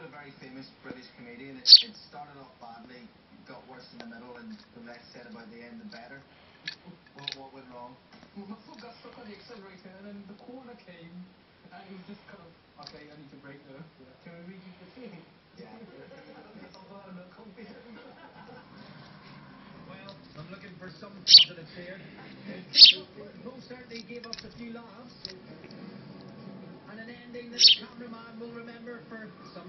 a very famous British comedian. It started off badly, got worse in the middle, and the less said about the end, the better. What went wrong? My foot got stuck on the accelerator, and then the corner came, and it was just kind of, okay, I need to brake now. Yeah. Can we read you the thing? Yeah. Oh, no confidence. Well, I'm looking for some positives here. Most certainly gave us a few laughs. And an ending that the cameraman will remember for some